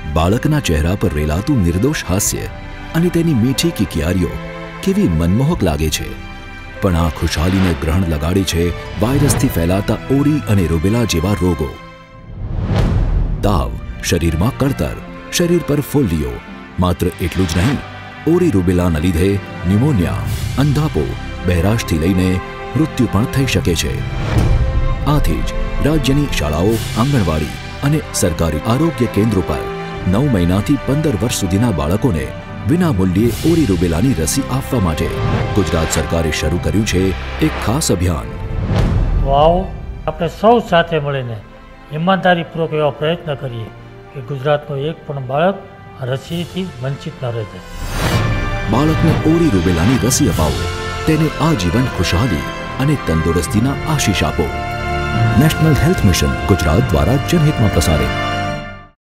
બાળકના ચહેરા પર રેલાતું નિર્દોષ હાસ્ય અને તેની મીઠી કિકિયારીઓ કેવી મનમોહક લાગે છે, પણ આ ખુશાલીને ગ્રહણ લગાડે છે વાયરસથી ફેલાતા ઓરી અને રૂબેલા જેવા રોગો. તાવ, શરીરમાં કળતર, શરીર પર ફોલ્લીઓ. માત્ર એટલું જ નહીં, ઓરી રૂબેલાના લીધે ન્યુમોનિયા, અંધાપો, બહેરાશથી લઈને મૃત્યુ પણ થઈ શકે છે. આથી જ રાજ્યની શાળાઓ, આંગણવાડી અને સરકારી આરોગ્ય કેન્દ્રો પર 9 મહિનાથી 15 વર્ષ સુધીના બાળકોને વિના મૂલ્યે ઓરી રૂબેલાની રસી આપવા માટે ગુજરાત સરકારે શરૂ કર્યું છે એક ખાસ અભિયાન. આવો આપણે સૌ સાથે મળીને ઈમાનદારીપૂર્વક એવા પ્રયત્ન કરીએ કે ગુજરાતનો એક પણ બાળક રસીથી વંચિત ન રહે. બાળકને ઓરી રૂબેલાની રસી અપાવો, તેને આજીવન ખુશહાલી અને તંદુરસ્તીના આશીષ આપો. નેશનલ હેલ્થ મિશન ગુજરાત દ્વારા જનહિતમાં પ્રસારિત.